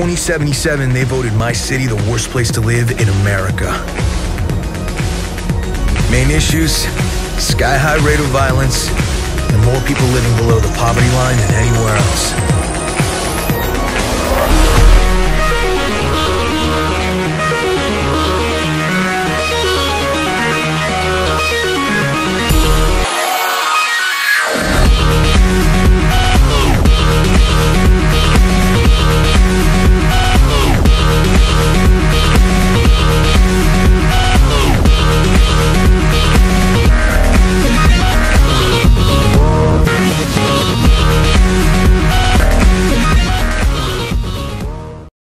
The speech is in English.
2077, they voted my city the worst place to live in America. Main issues, sky-high rate of violence, and more people living below the poverty line than anywhere else.